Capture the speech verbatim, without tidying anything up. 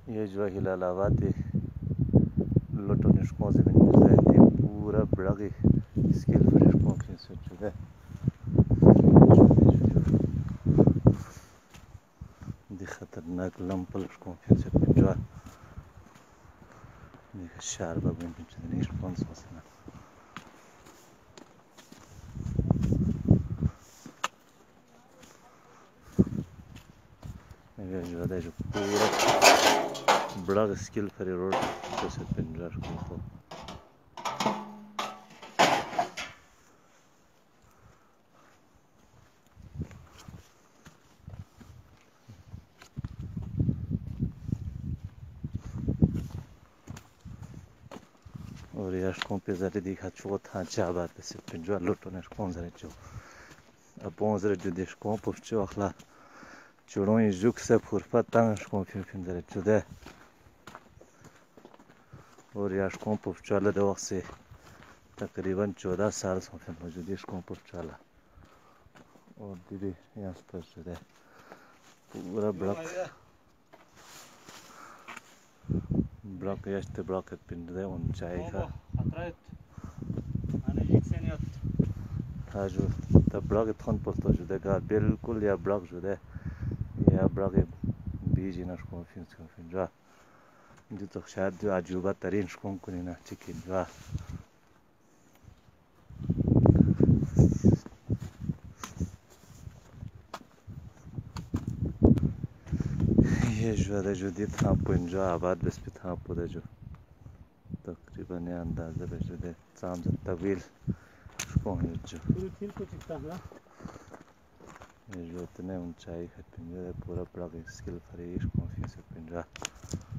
ये जो हिलालाबाद लोटोनिश कौन से बन जाता है पूरा बड़ा के स्केल पर कौन से सोच चुका है दि खतरनाक लंपल कौन से बन जाता है शार्प बन जाता है नहीं कौन सा ना ये जो है जो पूरा बड़ा स्केल पर रोड जैसे बन जाता है और यार कौन पे ज़्यादा दिखा चौथा चाबा पे से पंजवा लोटो ने कौन ज़रा जो अब कौन ज़रा जो देश कौन पुष्चो अखला चुड़ों ये जुक से फुरफा तांग कौन फिर फिर ज़रा जो दे और यार कौन पुष्चो वाला दो वक्त से तकरीबन चौदह साल से फिर मौजूद है कौन पुष्चो वाला और दीदी यहाँ पर जो दे पूरा ब्लॉक ब्लॉक यार ते ब्लॉक के पिंड दे उन चाय का हाँ जो तब ब्लॉक इतना पड़ता जो देखा बिल्कुल या ब्लॉक जो दे या ब्लॉक बीज ही ना स्कूल फिर स्कूल फिर जा जो तो शायद जो अजूबा तरीन स्कूल को नहीं ना चिकिन जा ये जो है जो दी था पंजा आबाद बस पे था पूरा जो तकरीबन ये अंदाज़ा बस जो दे साम से तवील स्कूल जो ये जो इतने ऊंचाई है पिंजरा पूरा बड़ा स्किल फरीश कौन सी से पिंजरा